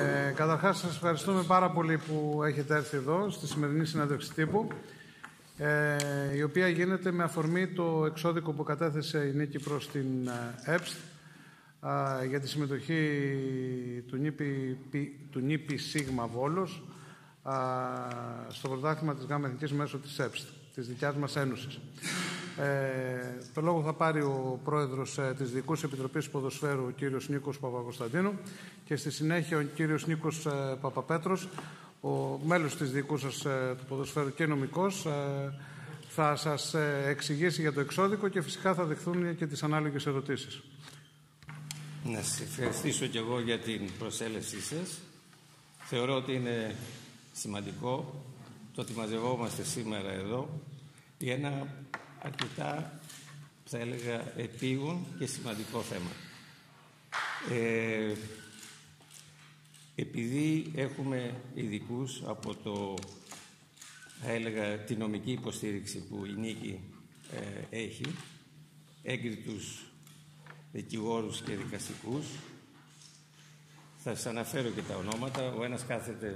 Καταρχάς, σας ευχαριστούμε πάρα πολύ που έχετε έρθει εδώ στη σημερινή συνέντευξη τύπου, η οποία γίνεται με αφορμή το εξώδικο που κατέθεσε η Νίκη προς την ΕΠΣΤ για τη συμμετοχή του ΝΙΠΗ Σίγμα Βόλος στο πρωτάθλημα της ΓΑΜΑ Εθνικής μέσω της ΕΠΣΤ, της δικιάς μας ένωσης. Το λόγο θα πάρει ο πρόεδρος της Διοικούσης Επιτροπής Ποδοσφαίρου, ο κύριος Νίκος Παπακοσταντίνου, και στη συνέχεια ο κύριος Νίκος Παπαπέτρος, ο μέλος της Διοικούσης του Ποδοσφαίρου και νομικός, θα σας εξηγήσει για το εξώδικο και φυσικά θα δεχθούν και τις ανάλογες ερωτήσεις. Να σας ευχαριστήσω και εγώ για την προσέλευσή σας. Θεωρώ ότι είναι σημαντικό το ότι μαζευόμαστε σήμερα εδώ για ένα αρκετά, θα έλεγα, επίγον και σημαντικό θέμα. Επειδή έχουμε ειδικούς από θα έλεγα, τη νομική υποστήριξη που η Νίκη έχει, έγκριτους δικηγόρους και δικαστικούς, θα σας αναφέρω και τα ονόματα. Ο ένας κάθεται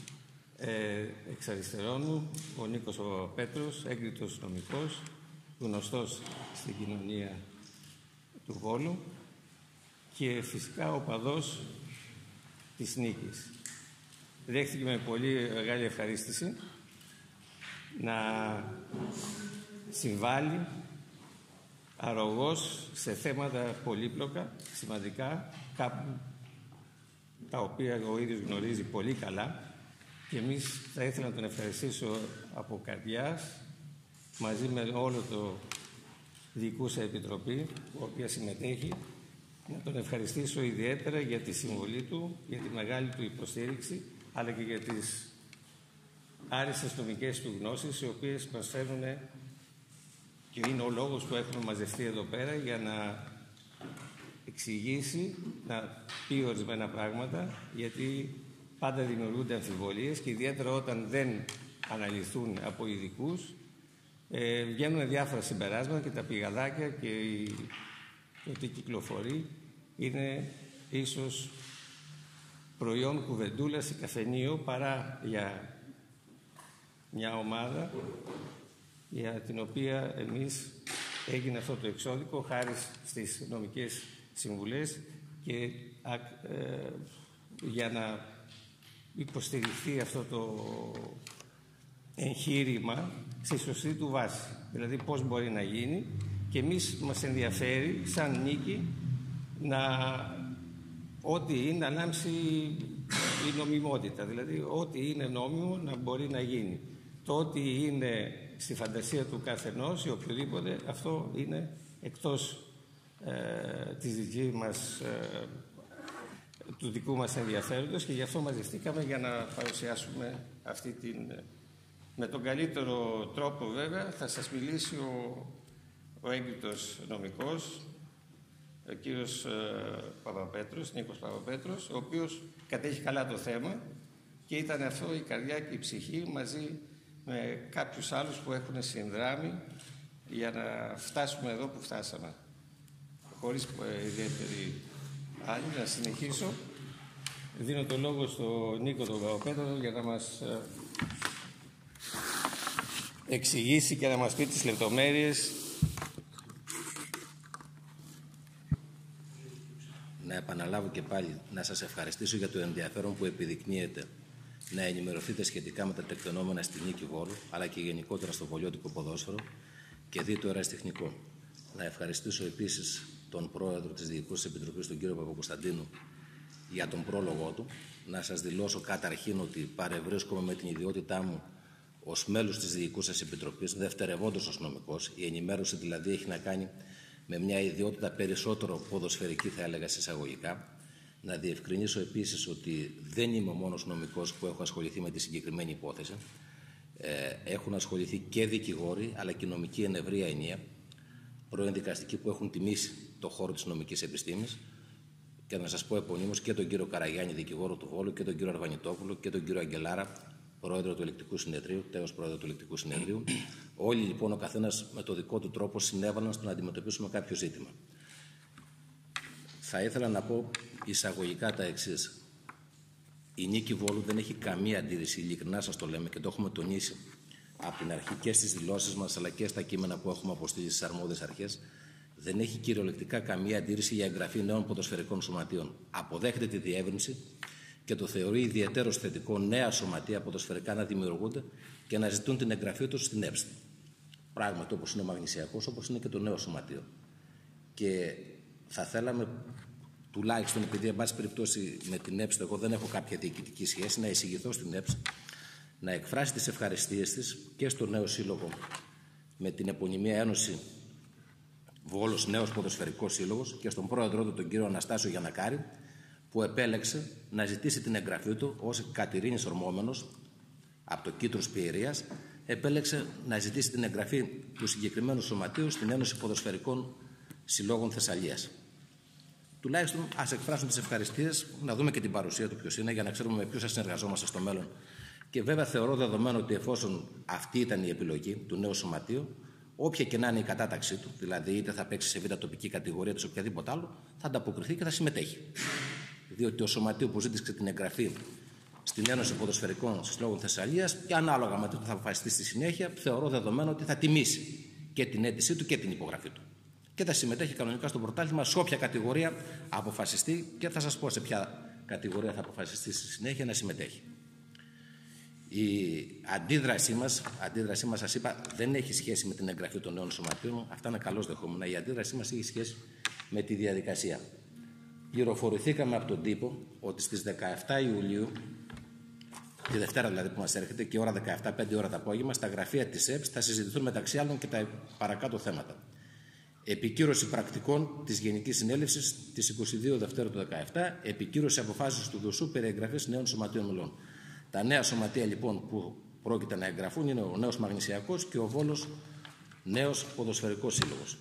εξ αριστερών μου, ο Νίκος Παπαπέτρος, έγκριτος νομικός, γνωστός στην κοινωνία του Βόλου και φυσικά ο παδός της Νίκης. Δέχτηκε με πολύ μεγάλη ευχαρίστηση να συμβάλλει αρρωγός σε θέματα πολύπλοκα, σημαντικά, κάπου τα οποία ο ίδιος γνωρίζει πολύ καλά, και εμείς θα ήθελα να τον ευχαριστήσω από καρδιάς, μαζί με όλο το Διοικούσα Επιτροπή, η οποία συμμετέχει, να τον ευχαριστήσω ιδιαίτερα για τη συμβολή του, για τη μεγάλη του υποστήριξη, αλλά και για τις άριστες νομικές του γνώσεις, οι οποίες μας φέρνουν και είναι ο λόγος που έχουμε μαζευτεί εδώ πέρα, για να εξηγήσει, να πει ορισμένα πράγματα, γιατί πάντα δημιουργούνται αμφιβολίες και ιδιαίτερα όταν δεν αναλυθούν από ειδικούς, βγαίνουν διάφορα συμπεράσματα και τα πηγαδάκια και το τι κυκλοφορεί είναι ίσως προϊόν κουβεντούλας ή καφενείο παρά για μια ομάδα για την οποία εμείς έγινε αυτό το εξώδικο χάρη στις νομικές συμβουλές και για να υποστηριχθεί αυτό το εγχείρημα στη σωστή του βάση. Δηλαδή πώς μπορεί να γίνει, και εμείς μας ενδιαφέρει σαν Νίκη ό,τι είναι ανάμψει η νομιμότητα. Δηλαδή ό,τι είναι νόμιμο να μπορεί να γίνει. Το ότι είναι στη φαντασία του καθενός ή οποιοδήποτε, αυτό είναι εκτός της δικής μας του δικού μας ενδιαφέροντος, και γι' αυτό μαζευτήκαμε για να παρουσιάσουμε αυτή την... Με τον καλύτερο τρόπο βέβαια θα σας μιλήσει ο έγκριτος νομικός, ο κύριος Παπαπέτρος, Νίκος Παπαπέτρος, ο οποίος κατέχει καλά το θέμα και ήταν αυτό η καρδιά και η ψυχή, μαζί με κάποιους άλλους που έχουν συνδράμει για να φτάσουμε εδώ που φτάσαμε. Χωρίς ιδιαίτερη άλλη, να συνεχίσω. Δίνω το λόγο στον Νίκο τον Παπαπέτρο για να μας εξηγήσει και να μας πει τις λεπτομέρειες. Να επαναλάβω και πάλι να σας ευχαριστήσω για το ενδιαφέρον που επιδεικνύεται να ενημερωθείτε σχετικά με τα τεκτενόμενα στη Νίκη Βόλου, αλλά και γενικότερα στο βολιώτικο ποδόσφαιρο και δει το ερασιτεχνικό. Να ευχαριστήσω επίσης τον πρόεδρο της Διοικούσης Επιτροπής, τον κύριο Παπακοσταντίνου, για τον πρόλογό του. Να σας δηλώσω καταρχήν ότι παρευρίσκομαι με την ιδιότητά μου ως μέλος της Διοικούσης Επιτροπής, δευτερευόντως ως νομικός. Η ενημέρωση δηλαδή έχει να κάνει με μια ιδιότητα περισσότερο ποδοσφαιρική, θα έλεγα εισαγωγικά. Να διευκρινίσω επίσης ότι δεν είμαι ο μόνος νομικός που έχω ασχοληθεί με τη συγκεκριμένη υπόθεση. Έχουν ασχοληθεί και δικηγόροι, αλλά και νομικοί εν ευρεία ενία, πρώην δικαστικοί που έχουν τιμήσει το χώρο της νομικής επιστήμης, και να σας πω επωνύμως και τον κύριο Καραγιάννη, δικηγόρο του Βόλου, και τον κύριο Αρβανιτόπουλο και τον κύριο Αγγελάρα, πρόεδρο του Ελεκτικού Συνεδρίου, τέος πρόεδρο του Ελεκτικού Συνεδρίου. Όλοι λοιπόν, ο καθένας με το δικό του τρόπο, συνέβαλαν στο να αντιμετωπίσουμε κάποιο ζήτημα. Θα ήθελα να πω εισαγωγικά τα εξής. Η Νίκη Βόλου δεν έχει καμία αντίρρηση, ειλικρινά σας το λέμε και το έχουμε τονίσει από την αρχή και στις δηλώσεις μας αλλά και στα κείμενα που έχουμε αποστείλει στις αρμόδιες αρχές. Δεν έχει κυριολεκτικά καμία αντίρρηση για εγγραφή νέων ποδοσφαιρικών σωματείων. Αποδέχεται τη διεύρυνση και το θεωρεί ιδιαίτερος θετικό νέα σωματεία ποδοσφαιρικά να δημιουργούνται και να ζητούν την εγγραφή τους στην ΕΠΣΤ. Πράγματι όπως είναι ο Μαγνησιακός, όπως είναι και το νέο σωματείο. Και θα θέλαμε, τουλάχιστον επειδή εν πάση περιπτώσει με την ΕΠΣΤ εγώ δεν έχω κάποια διοικητική σχέση, να εισηγηθώ στην ΕΠΣΤ να εκφράσει τις ευχαριστίες της και στο νέο σύλλογο με την επωνυμία Ένωση Βόλος Νέος Ποδοσφαιρικός Σύλλογος και στον πρόεδρό του τον κύριο Αναστάσιο Γιαννακάρη, που επέλεξε να ζητήσει την εγγραφή του ως κατηρήνης ορμόμενος από το Κήτρος Πιερίας, επέλεξε να ζητήσει την εγγραφή του συγκεκριμένου σωματείου στην Ένωση Ποδοσφαιρικών Συλλόγων Θεσσαλίας. Τουλάχιστον ας εκφράσουν τις ευχαριστίες, να δούμε και την παρουσία του ποιος είναι, για να ξέρουμε με ποιους θα συνεργαζόμαστε στο μέλλον. Και βέβαια θεωρώ δεδομένο ότι εφόσον αυτή ήταν η επιλογή του νέου σωματείου, όποια και να είναι η κατάταξή του, δηλαδή είτε θα παίξει σε β' τοπική κατηγορία είτε σε οποιαδήποτε άλλο, θα ανταποκριθεί και θα συμμετέχει. Διότι το σωματείο που ζήτησε την εγγραφή στην Ένωση Ποδοσφαιρικών Συλλόγων Θεσσαλίας και ανάλογα με το που θα αποφασιστεί στη συνέχεια, θεωρώ δεδομένο ότι θα τιμήσει και την αίτησή του και την υπογραφή του. Και θα συμμετέχει κανονικά στο πρωτάθλημα σε όποια κατηγορία αποφασιστεί και θα σας πω σε ποια κατηγορία θα αποφασιστεί στη συνέχεια να συμμετέχει. Η αντίδρασή μας, σας είπα, δεν έχει σχέση με την εγγραφή των νέων σωματείων. Αυτά είναι καλώς δεχόμενα. Η αντίδρασή μας έχει σχέση με τη διαδικασία. Πληροφορηθήκαμε από τον τύπο ότι στις 17 Ιουλίου, τη Δευτέρα δηλαδή που μας έρχεται, και ώρα 17, 5 ώρα το απόγευμα, στα γραφεία της ΕΠΣ θα συζητηθούν μεταξύ άλλων και τα παρακάτω θέματα. Επικύρωση πρακτικών της Γενικής Συνέλευσης της 22 Δευτέρου του 2017, επικύρωση αποφάσεως του ΔΟΣΟΥ περί εγγραφής νέων σωματείων μελών. Τα νέα σωματεία λοιπόν που πρόκειται να εγγραφούν είναι ο Νέος Μαγνησιακός και ο Βόλος Νέος Ποδοσφαιρικός Σύλλογος.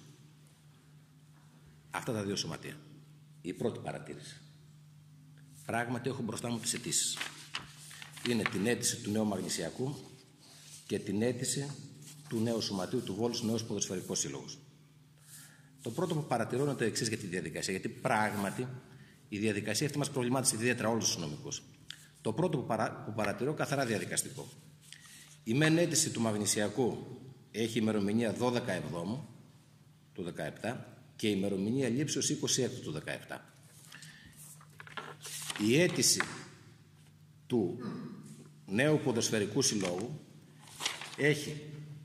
Αυτά τα δύο σωματεία. Η πρώτη παρατήρηση. Πράγματι έχω μπροστά μου τις αιτήσεις. Είναι την αίτηση του Νέου Μαγνησιακού και την αίτηση του νέου σωματείου του Βόλους Νέος Ποδοσφαιρικός Σύλλογος. Το πρώτο που παρατηρώ είναι το εξής για τη διαδικασία, γιατί πράγματι η διαδικασία αυτή μας προβλημάτισε ιδιαίτερα όλους τους νομικούς. Το πρώτο που παρατηρώ καθαρά διαδικαστικό. Η μεν αίτηση του Μαγνησιακού έχει ημερομηνία 12 Εβδόμου του 2017 και ημερομηνία λήψεως 26 του 2017. Η αίτηση του Νέου Ποδοσφαιρικού Συλλόγου έχει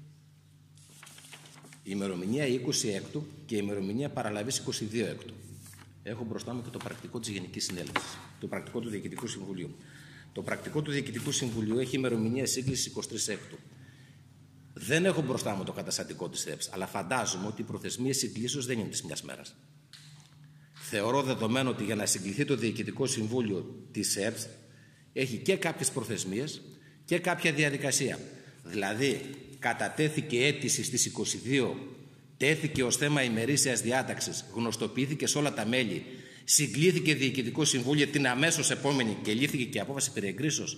ημερομηνία 26 και ημερομηνία παραλαβής 22 έκτου. Έχω μπροστά μου και το πρακτικό της Γενικής Συνέλευσης, το πρακτικό του Διοικητικού Συμβουλίου. Το πρακτικό του Διοικητικού Συμβουλίου έχει ημερομηνία σύγκλησης 23 έκτου. Δεν έχω μπροστά μου το καταστατικό της ΕΠΣ, αλλά φαντάζομαι ότι οι προθεσμίες συγκλήσεως δεν είναι της μιας μέρας. Θεωρώ δεδομένο ότι για να συγκληθεί το Διοικητικό Συμβούλιο της ΕΠΣ έχει και κάποιες προθεσμίες και κάποια διαδικασία. Δηλαδή, κατατέθηκε αίτηση στις 22, τέθηκε ως θέμα ημερήσιας διάταξης, γνωστοποιήθηκε σε όλα τα μέλη, συγκλήθηκε Διοικητικό Συμβούλιο την αμέσως επόμενη και λήφθηκε και απόφαση περί εγκρίσεως.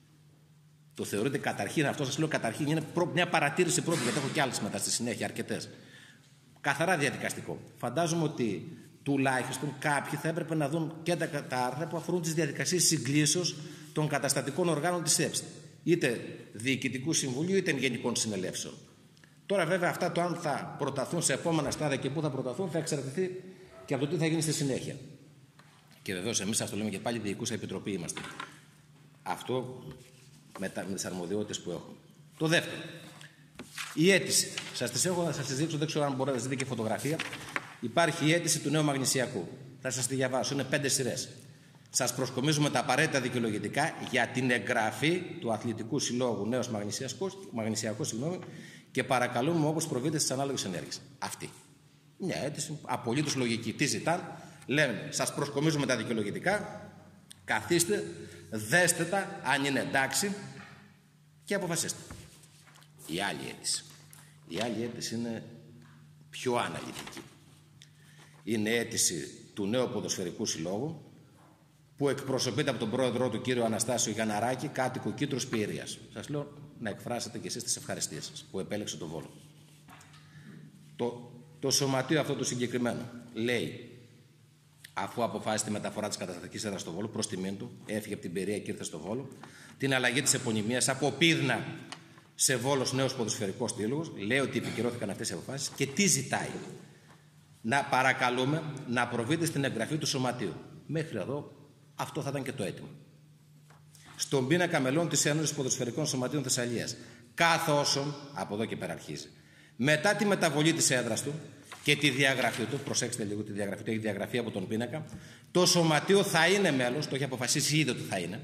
Το θεωρείτε καταρχήν, αυτό σας λέω καταρχήν, είναι μια παρατήρηση πρώτη, γιατί έχω και άλλες μετά στη συνέχεια, αρκετές. Καθαρά διαδικαστικό. Φαντάζομαι ότι τουλάχιστον κάποιοι θα έπρεπε να δουν και τα άρθρα που αφορούν τις διαδικασίες συγκλήσεως των καταστατικών οργάνων της ΕΠΣ. Είτε Διοικητικού Συμβουλίου είτε Γενικών Συνελεύσεων. Τώρα, βέβαια, αυτά το αν θα προταθούν σε επόμενα στάδια και πού θα προταθούν θα εξαρτηθεί και από το τι θα γίνει στη συνέχεια. Και βεβαίως, εμείς σας το λέμε και πάλι, Διοικούσα Επιτροπή είμαστε. Αυτό με τις αρμοδιότητες που έχω. Το δεύτερο. Η αίτηση. Σας τις έχω να σας τις δείξω, δεν ξέρω αν μπορείτε να δείτε και φωτογραφία. Υπάρχει η αίτηση του Νέου Μαγνησιακού. Θα σας τη διαβάσω. Είναι 5 σειρές. Σας προσκομίζουμε τα απαραίτητα δικαιολογητικά για την εγγραφή του Αθλητικού Συλλόγου Νέος Μαγνησιακός και παρακαλούμε όπως προβείτε στις ανάλογες ενέργειες. Αυτή. Μια αίτηση απολύτως λογική. Τι ζητάνε, λένε, σας προσκομίζουμε τα δικαιολογητικά, καθίστε, δέστε τα, αν είναι εντάξει και αποφασίστε. Η άλλη αίτηση είναι πιο αναλυτική. Είναι αίτηση του Νέου Ποδοσφαιρικού Συλλόγου, που εκπροσωπείται από τον πρόεδρό του κύριο Αναστάσιο Γιανναράκη, κάτοικο Κήτρος Πιερίας. Σας λέω να εκφράσετε και εσείς τις ευχαριστίες σας που επέλεξε τον Βόλο. Το σωματείο αυτό το συγκεκριμένο λέει αφού αποφάσισε τη μεταφορά της καταστατικής έδρας στο Βόλο, προς τιμήν του, έφυγε από την Περία και ήρθε στο Βόλο, την αλλαγή της επωνυμίας από Πύδνα σε Βόλος νέος ποδοσφαιρικός στήλος, λέει ότι επικυρώθηκαν αυτές οι αποφάσεις και τι ζητάει? Να παρακαλούμε να προβείτε στην εγγραφή του σωματείου. Μέχρι εδώ αυτό θα ήταν και το αίτημα. Στον πίνακα μελών της Ένωσης Ποδοσφαιρικών Σωματείων Θεσσαλίας, κάθε όσον, από εδώ και πέρα αρχίζει, μετά τη μεταβολή της έδρας του και τη διαγραφή του, προσέξτε λίγο τη διαγραφή του, έχει διαγραφεί από τον πίνακα, το σωματείο θα είναι μέλος, το έχει αποφασίσει ήδη ότι θα είναι,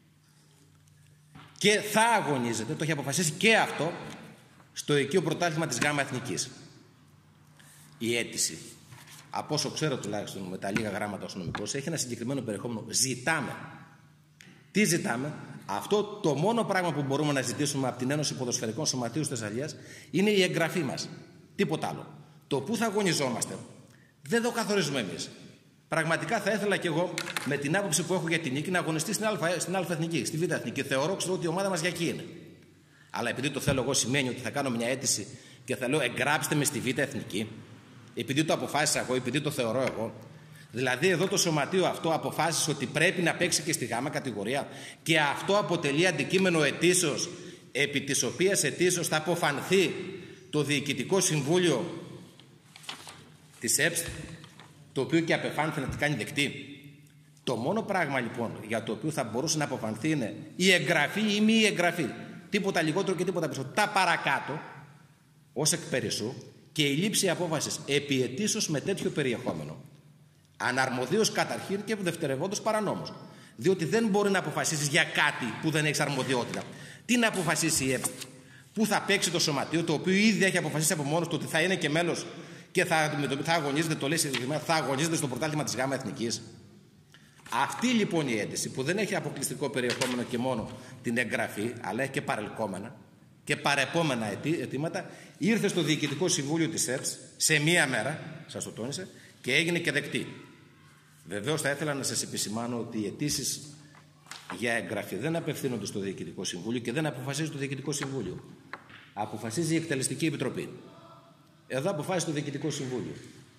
και θα αγωνίζεται, το έχει αποφασίσει και αυτό, στο οικείο πρωτάθλημα της ΓΑΜΑ Εθνικής. Η αίτηση, από όσο ξέρω τουλάχιστον με τα λίγα γράμματα ως νομικός, έχει ένα συγκεκριμένο περιεχόμενο. Ζητάμε. Τι ζητάμε? Αυτό το μόνο πράγμα που μπορούμε να ζητήσουμε από την Ένωση Ποδοσφαιρικών Σωματείων Θεσσαλίας είναι η εγγραφή μας. Τίποτα άλλο. Το που θα αγωνιζόμαστε δεν το καθορίζουμε εμείς. Πραγματικά θα ήθελα κι εγώ, με την άποψη που έχω για την νίκη, να αγωνιστεί στην Α Εθνική, στη Β Εθνική. Ξέρω ότι η ομάδα μας για εκεί είναι. Αλλά επειδή το θέλω εγώ, σημαίνει ότι θα κάνω μια αίτηση και θα λέω εγγράψτε με στη Β Εθνική, επειδή το αποφάσισα εγώ, επειδή το θεωρώ εγώ. Δηλαδή εδώ το σωματείο αυτό αποφάσισε ότι πρέπει να παίξει και στη Γ κατηγορία και αυτό αποτελεί αντικείμενο αιτήσεως, επί της οποίας αιτήσεως θα αποφανθεί το Διοικητικό Συμβούλιο της ΕΠΣΤ, το οποίο και απεφάνθη να την κάνει δεκτή. Το μόνο πράγμα λοιπόν για το οποίο θα μπορούσε να αποφανθεί είναι η εγγραφή ή μη εγγραφή. Τίποτα λιγότερο και τίποτα περισσότερο. Τα παρακάτω ως εκ περισσού και η λήψη απόφασης επί αιτήσεως με τέτοιο περιεχόμενο. Αναρμοδίως καταρχήν και δευτερευόντως παρανόμως. Διότι δεν μπορεί να αποφασίσεις για κάτι που δεν έχεις αρμοδιότητα. Τι να αποφασίσει η ΕΠΣ? Πού θα παίξει το σωματείο, το οποίο ήδη έχει αποφασίσει από μόνος του ότι θα είναι και μέλος και θα αγωνίζεται, το λέει, θα αγωνίζεται στο πρωτάθλημα της ΓΑΜΑ Εθνικής. Αυτή λοιπόν η αίτηση, που δεν έχει αποκλειστικό περιεχόμενο και μόνο την εγγραφή, αλλά έχει και παρελκόμενα και παρεπόμενα αιτήματα, ήρθε στο Διοικητικό Συμβούλιο της ΕΠΣ σε μία μέρα, σας το τόνισε, και έγινε και δεκτή. Βεβαίως θα ήθελα να σας επισημάνω ότι οι αιτήσεις για εγγραφή δεν απευθύνονται στο Διοικητικό Συμβούλιο και δεν αποφασίζει το Διοικητικό Συμβούλιο. Αποφασίζει η Εκτελεστική Επιτροπή. Εδώ αποφάσισε το Διοικητικό Συμβούλιο.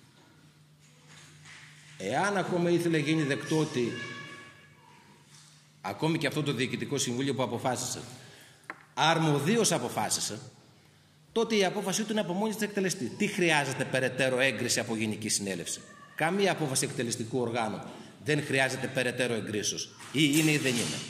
Εάν ακόμα ήθελε γίνει δεκτό ότι ακόμη και αυτό το Διοικητικό Συμβούλιο που αποφάσισε αρμοδίως αποφάσισε, τότε η απόφασή του είναι από μόνη της εκτελεστή. Τι χρειάζεται περαιτέρω έγκριση από Γενική Συνέλευση? Καμία απόφαση εκτελεστικού οργάνου δεν χρειάζεται περαιτέρω εγκρίσεως. Ή είναι ή δεν είναι.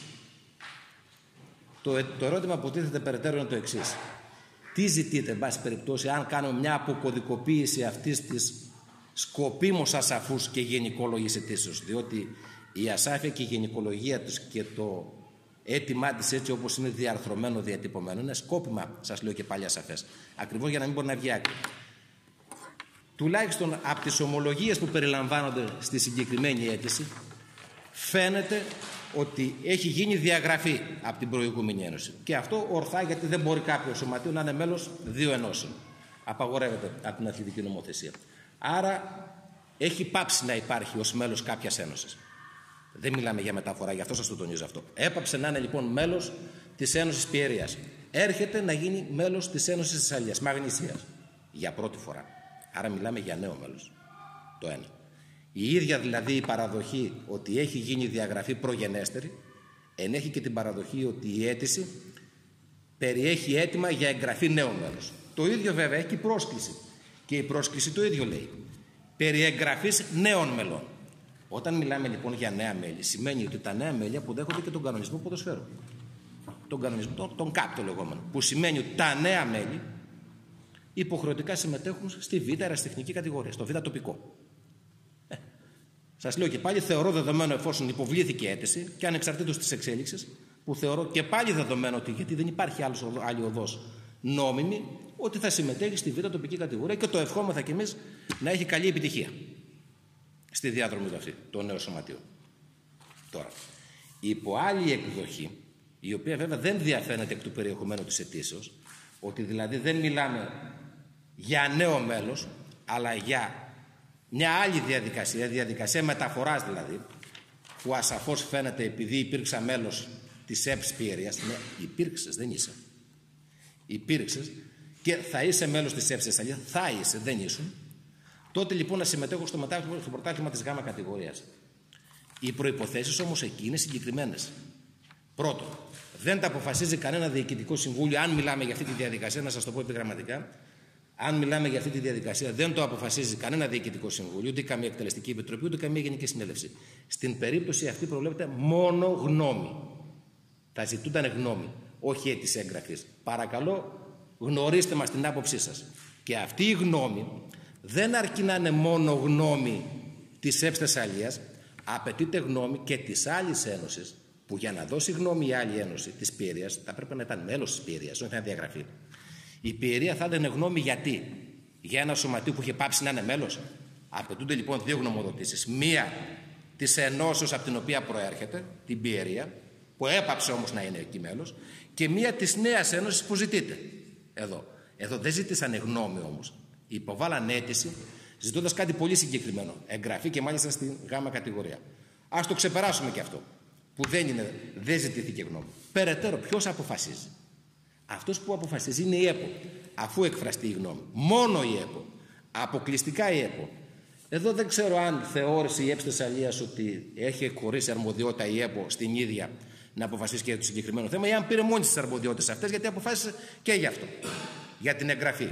Το ερώτημα που τίθεται περαιτέρω είναι το εξής. Τι ζητείτε, εν πάση περιπτώσει, αν κάνουμε μια αποκωδικοποίηση αυτής της σκοπίμως ασαφούς και γενικόλογης αιτήσεως? Διότι η ασάφεια και η γενικολογία τους και το αίτημά της έτσι όπως είναι διαρθρωμένο, διατυπωμένο, είναι σκόπιμα, σας λέω και πάλι ασαφές. Ακριβώς για να μην μπορεί να βγει άκρη. Τουλάχιστον από τις ομολογίες που περιλαμβάνονται στη συγκεκριμένη αίτηση, φαίνεται ότι έχει γίνει διαγραφή από την προηγούμενη ένωση. Και αυτό ορθά, γιατί δεν μπορεί κάποιο σωματείο να είναι μέλος δύο ενώσεων. Απαγορεύεται από την αθλητική νομοθεσία. Άρα έχει πάψει να υπάρχει ως μέλος κάποιας ένωσης. Δεν μιλάμε για μεταφορά, γι' αυτό σας το τονίζω αυτό. Έπαψε να είναι λοιπόν μέλος της Ένωσης Πιερίας. Έρχεται να γίνει μέλος της Ένωσης Θεσσαλίας, Μαγνησίας. Για πρώτη φορά. Άρα μιλάμε για νέο μέλος. Το ένα. Η ίδια δηλαδή η παραδοχή ότι έχει γίνει διαγραφή προγενέστερη, ενέχει και την παραδοχή ότι η αίτηση περιέχει αίτημα για εγγραφή νέου μέλους. Το ίδιο βέβαια έχει η πρόσκληση. Και η πρόσκληση το ίδιο λέει. Περί εγγραφής νέων μελών. Όταν μιλάμε λοιπόν για νέα μέλη, σημαίνει ότι τα νέα μέλη αποδέχονται και τον κανονισμό ποδοσφαίρου. Τον κανονισμό, τον ΚΑΠ το λεγόμενο. Που σημαίνει ότι τα νέα μέλη υποχρεωτικά συμμετέχουν στη Β' ερασιτεχνική κατηγορία, στο Β' τοπικό. Σας λέω και πάλι, θεωρώ δεδομένο, εφόσον υποβλήθηκε αίτηση και ανεξαρτήτως της εξέλιξης, που θεωρώ και πάλι δεδομένο ότι, γιατί δεν υπάρχει άλλη οδός νόμιμη, ότι θα συμμετέχει στη Β' τοπική κατηγορία και το ευχόμεθα κι εμείς να έχει καλή επιτυχία στη διάδρομη του αυτή, το νέο σωματείο. Τώρα, υπό άλλη εκδοχή, η οποία βέβαια δεν διαφαίνεται εκ του περιεχομένου της αιτήσεως, ότι δηλαδή δεν μιλάμε για νέο μέλος, αλλά για μια άλλη διαδικασία, διαδικασία μεταφοράς δηλαδή, που ασαφώς φαίνεται επειδή υπήρξα μέλος της ΕΠΣ Πιερίας. Ναι, υπήρξες, δεν είσαι. Υπήρξες και θα είσαι μέλος της ΕΠΣ Θεσσαλίας, θα είσαι, δεν ήσουν. τότε λοιπόν να συμμετέχω στο πρωτάθλημα της Γ κατηγορίας. Οι προϋποθέσεις όμως εκεί είναι συγκεκριμένες. Πρώτον, δεν τα αποφασίζει κανένα διοικητικό συμβούλιο, αν μιλάμε για αυτή τη διαδικασία, να σας το πω επιγραμματικά. Αν μιλάμε για αυτή τη διαδικασία, δεν το αποφασίζει κανένα διοικητικό συμβούλιο, ούτε καμία εκτελεστική επιτροπή, ούτε καμία γενική συνέλευση. Στην περίπτωση αυτή προβλέπεται μόνο γνώμη. Θα ζητούνταν γνώμη, όχι αίτηση έγγραφης. Παρακαλώ, γνωρίστε μας την άποψή σας. Και αυτή η γνώμη δεν αρκεί να είναι μόνο γνώμη της ΕΠΣ Θεσσαλίας, απαιτείται γνώμη και της άλλης ένωσης, που για να δώσει γνώμη η άλλη ένωση της Πιερίας θα πρέπει να ήταν μέλος της Πιερίας, όχι να διαγραφεί. Η Πιερία θα έδινε γνώμη γιατί? Για ένα σωματείο που είχε πάψει να είναι μέλος. Απαιτούνται λοιπόν δύο γνωμοδοτήσεις. Μία της ενώσεως από την οποία προέρχεται, την Πιερία, που έπαψε όμως να είναι εκεί μέλος, και μία της νέας ένωσης που ζητείται. Εδώ δεν ζήτησαν γνώμη όμως. Υποβάλαν αίτηση ζητώντας κάτι πολύ συγκεκριμένο. Εγγραφή και μάλιστα στην Γ κατηγορία. Ας το ξεπεράσουμε και αυτό. Που δεν ζητήθηκε γνώμη. Περαιτέρω, ποιος αποφασίζει? Αυτός που αποφασίζει είναι η ΕΠΟ, αφού εκφραστεί η γνώμη. Μόνο η ΕΠΟ. Αποκλειστικά η ΕΠΟ. Εδώ δεν ξέρω αν θεώρησε η ΕΠΣ Θεσσαλίας ότι έχει χωρίσει αρμοδιότητα η ΕΠΟ στην ίδια να αποφασίσει και για το συγκεκριμένο θέμα, ή αν πήρε μόνη τις αρμοδιότητες αυτές, γιατί αποφάσισε και γι' αυτό. Για την εγγραφή.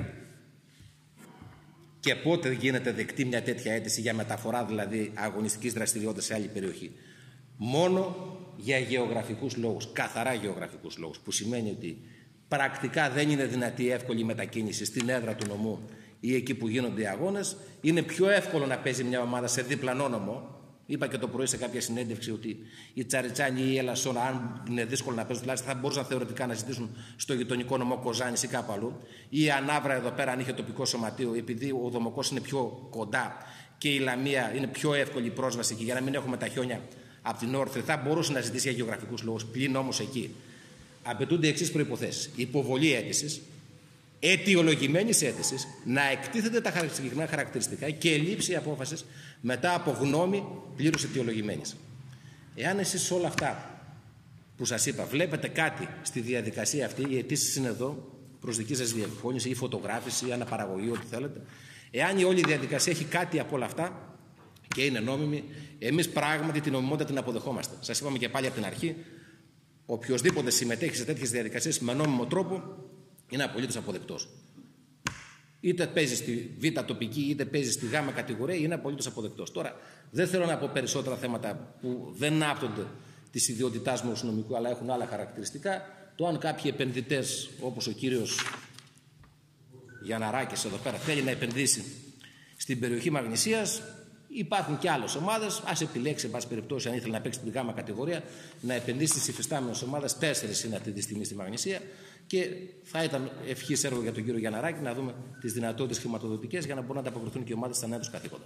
Και πότε γίνεται δεκτή μια τέτοια αίτηση για μεταφορά δηλαδή αγωνιστικής δραστηριότητας σε άλλη περιοχή? Μόνο για γεωγραφικούς λόγους, καθαρά γεωγραφικούς λόγους, που σημαίνει ότι πρακτικά δεν είναι δυνατή εύκολη μετακίνηση στην έδρα του νομού ή εκεί που γίνονται οι αγώνες. Είναι πιο εύκολο να παίζει μια ομάδα σε διπλανό νομό. Είπα και το πρωί σε κάποια συνέντευξη ότι οι Τσαριτσάνοι ή η Ελασσόνα, αν είναι δύσκολο να παίζουν, τουλάχιστον θα μπορούσαν θεωρητικά να ζητήσουν στο γειτονικό νομό Κοζάνης ή κάπου αλλού. Ή η Ανάβρα εδώ πέρα, αν είχε τοπικό σωματείο, επειδή ο Δομοκός είναι πιο κοντά και η Λαμία είναι πιο εύκολη η πρόσβαση και για να μην έχουμε τα χιόνια από την όρθρη, θα μπορούσε να ζητήσει για γεωγραφικούς λόγους. Πλην όμως εκεί απαιτούνται οι εξής προϋποθέσεις: υποβολή αίτησης, αιτιολογημένης αίτησης, να εκτίθεται τα συγκεκριμένα χαρακτηριστικά και λήψη απόφασης μετά από γνώμη πλήρως αιτιολογημένης. Εάν εσείς όλα αυτά που σας είπα βλέπετε κάτι στη διαδικασία αυτή, οι αιτήσεις είναι εδώ προς δική σας διευκόλυνση ή φωτογράφηση ή αναπαραγωγή, ό,τι θέλετε. Εάν η όλη διαδικασία έχει κάτι από όλα αυτά και είναι νόμιμη, εμείς πράγματι την νομιμότητα την αποδεχόμαστε. Σας είπαμε και πάλι από την αρχή, οποιοσδήποτε συμμετέχει σε τέτοιες διαδικασίες με νόμιμο τρόπο είναι απολύτως αποδεκτός. Είτε παίζει στη Β τοπική, είτε παίζει στη Γ κατηγορία, είναι απολύτως αποδεκτός. Τώρα, δεν θέλω να πω περισσότερα θέματα που δεν άπτονται της ιδιότητάς μου ως νομικού, αλλά έχουν άλλα χαρακτηριστικά. Το αν κάποιοι επενδυτές, όπως ο κύριος Γιανναράκης εδώ πέρα, θέλει να επενδύσει στην περιοχή Μαγνησίας, υπάρχουν και άλλες ομάδες. Ας επιλέξει, εν πάση περιπτώσει, αν ήθελε να παίξει την Γ κατηγορία, να επενδύσει στις υφιστάμενες ομάδες. 4 είναι αυτή τη στιγμή στη Μαγνησία. Και θα ήταν ευχής έργο για τον κύριο Γιανναράκη να δούμε τις δυνατότητες χρηματοδοτικές για να μπορούν να ανταποκριθούν και οι ομάδες στα νέα τους καθήκοντα.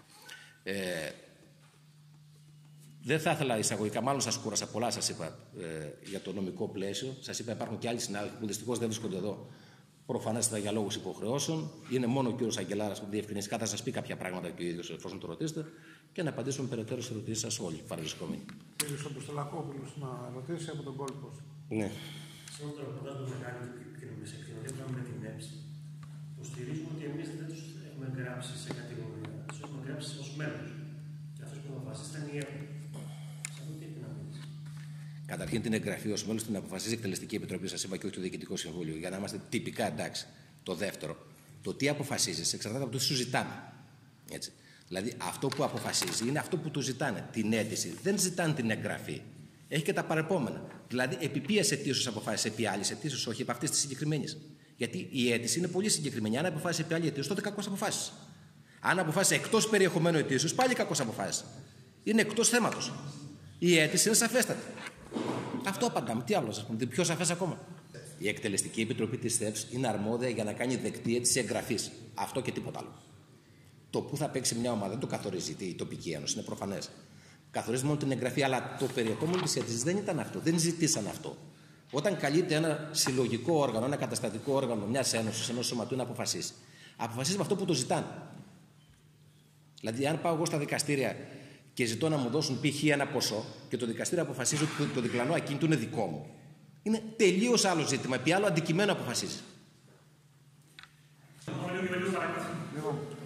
Δεν θα ήθελα εισαγωγικά, μάλλον σας κούρασα πολλά, σας είπα για το νομικό πλαίσιο. Σας είπα, υπάρχουν και άλλοι συνάδελφοι που δυστυχώς δεν βρίσκονται εδώ, προφανέστατα για λόγους υποχρεώσεων. Είναι μόνο ο κύριος Αγγελάρας που διευκρινιστικά θα σας πει κάποια πράγματα και ο ίδιος, εφόσον το ρωτήσετε, και να απαντήσουμε περαιτέρω σε ερωτήσεις σας όλοι παρευρισκόμενοι. Κύριος Αποστολακόπουλος να ρωτήσει από τον κόλπο. Ναι. Σε όταν ρωτάτε μεγάλη επικοινωνία που με την ΕΠΣ, υποστηρίζουμε ότι εμείς δεν τους έχουμε γράψει σε κατηγορία, τους έχουμε γράψει ως μέλος. Και αυτός που αποφασίζει ήταν η ΕΠΟ. Σε αυτό τι έχει να πει? Καταρχήν την εγγραφή ως μέλος την αποφασίζει η Εκτελεστική Επιτροπή, σας είπα, και όχι το Διοικητικό Συμβούλιο, για να είμαστε τυπικά εντάξει. Το δεύτερο, το τι αποφασίζεις εξαρτάται από το τι σου ζητάνε. Έτσι. Δηλαδή αυτό που αποφασίζει είναι αυτό που του ζητάνε. Την αίτηση. Δεν ζητάνε την εγγραφή. Έχει και τα παρεπόμενα. Δηλαδή, επί ποιες αιτήσεις αποφάσισε, επί άλλης αιτήσεις, όχι επί αυτής της συγκεκριμένης. Γιατί η αίτηση είναι πολύ συγκεκριμένη. Αν αποφάσισε επί άλλη αιτήσεις, τότε κακώς αποφάσισε. Αν αποφάσισε εκτός περιεχομένου αιτήσεως, πάλι κακώς αποφάσισε. Είναι εκτός θέματος. Η αίτηση είναι σαφέστατη. Αυτό απαντάμε. Τι άλλο, σας πούμε, πιο σαφές ακόμα. Η Εκτελεστική Επιτροπή της ΕΠΣ είναι αρμόδια για να κάνει δεκτή αίτηση εγγραφής. Αυτό και τίποτα άλλο. Το που θα παίξει μια ομάδα δεν το καθορίζει η τοπική ένωση, είναι προφανές. Καθορίζει μόνο την εγγραφή, αλλά το περιεχόμενο της αίτησης δεν ήταν αυτό. Δεν ζητήσαν αυτό. Όταν καλείται ένα συλλογικό όργανο, ένα καταστατικό όργανο μιας ένωσης, ενός σωματείου να αποφασίσει, αποφασίζει με αυτό που το ζητάνε. Δηλαδή, αν πάω εγώ στα δικαστήρια και ζητώ να μου δώσουν π.χ. ένα ποσό και το δικαστήριο αποφασίζει ότι το διπλανό ακίνητο είναι δικό μου, είναι τελείως άλλο ζήτημα. Επί άλλο αντικειμένο αποφασίζει. Εγώ θέλω να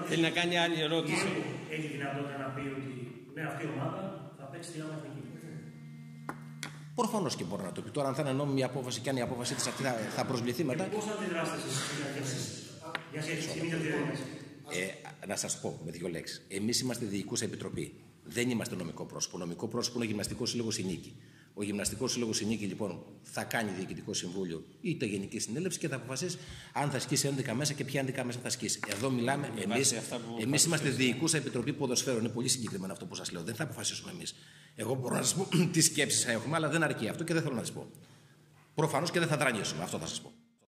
Θέλει να κάνει άλλη ερώτηση. Έχει δυνατότητα να πει ότι ναι, αυτή η ομάδα θα παίξει τη γάμα εθνική. Προφανώς και μπορεί να το πει. Τώρα, αν θα είναι νόμιμη η απόφαση και αν η απόφαση της αυτή θα προσβληθεί μετά. Πώς θα αντιδράσετε εσείς για σχέση με τη διαδικασία? Να σας πω με δύο λέξεις. Εμείς είμαστε διοικούσα επιτροπή. Δεν είμαστε νομικό πρόσωπο. Νομικό πρόσωπο είναι ο Γυμναστικός Σύλλογος η Νίκη. Ο Γυμναστικός Σύλλογος η Νίκη, λοιπόν, θα κάνει διοικητικό συμβούλιο ή τα Γενική Συνέλευση και θα αποφασίσει αν θα ασκήσει ένδικα μέσα και ποια ένδικα μέσα θα ασκήσει. Εδώ μιλάμε, εμείς είμαστε διοικούσα επιτροπή ποδοσφαίρου. Είναι πολύ συγκεκριμένο αυτό που σας λέω. Δεν θα αποφασίσουμε εμείς. Εγώ μπορώ να σας πω τι σκέψεις έχουμε, αλλά δεν αρκεί αυτό και δεν θέλω να σας πω. Προφανώς και δεν θα δρανίσουμε. Αυτό θα σας πω.